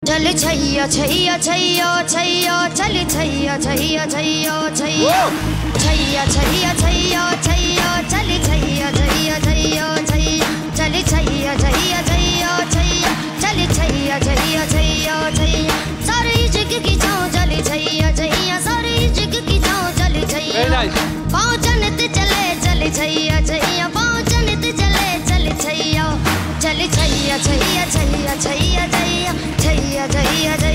चल छैया छैया छैया छैया चल छैया छैया छैया छैया छैया छैया छैया छैया चल छैया छैया छैया छैया चल छैया छैया छैया छैया चल छैया छैया छैया छैया सारी जग की जाओ चल छैया छैया सारी जग की जाओ चल छैया पहुंचन ते चले चल छैया छैया पहुंचन ते चले चल छैया चल छैया छैया छैया छैया छैया छैया छैया